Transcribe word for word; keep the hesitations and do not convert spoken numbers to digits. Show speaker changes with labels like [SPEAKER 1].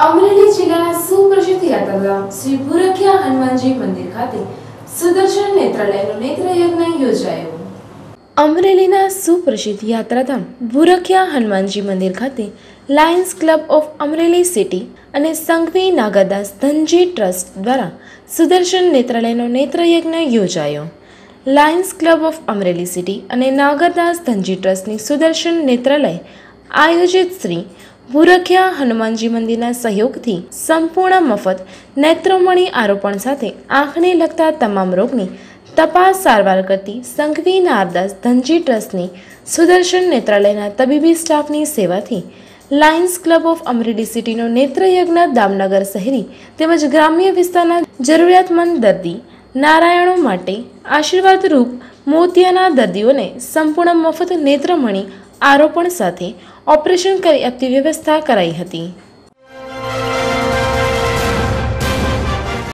[SPEAKER 1] અમરેલી જિલ્લાના સુપ્રસિદ્ધ યાત્રાધામ શ્રી ભૂરખિયા હનુમાનજી મંદિર ખાતે સુદર્શન નેત્રાલયનો નેત્રયજ્ઞ યોજાયો। અમરેલીના સુપ્રસિદ્ધ યાત્રાધામ ભૂરખિયા હનુમાનજી મંદિર ખાતે lions club of Amreli city અને સંઘવી નાગાદાસ ધનજી ટ્રસ્ટ દ્વારા સુદર્શન નેત્રાલયનો નેત્રયજ્ઞ યોજાયો। Lions club of Amreli city અને નાગરદાસ ધનજી ટ્રસ્ટની સુદર્શન નેત્રાલય આયોજિત શ્રી ભૂરખિયા હનુમાનજી મંદિરના સહયોગથી સંપૂર્ણ મફત નેત્રમણી આરોપણ સાથે આંખને લગતા તમામ રોગની તપાસ સારવાર કરતી સંઘવી નાગરદાસ ધનજી ટ્રસ્ટની સુદર્શન નેત્રાલયના તબીબી સ્ટાફની સેવાથી લાયન્સ ક્લબ ઓફ અમરેલી સિટીનો નેત્રયજ્ઞ દામનગર શહેરી તેમજ ગ્રામ્ય વિસ્તારના જરૂરિયાતમંદ દર્દી નારાયણો માટે આશીર્વાદરૂપ મોતિયાના દર્દીઓને સંપૂર્ણ મફત નેત્રમણી આરોપણ સાથે ઓપરેશન કરી આપતી વ્યવસ્થા કરાઈ હતી।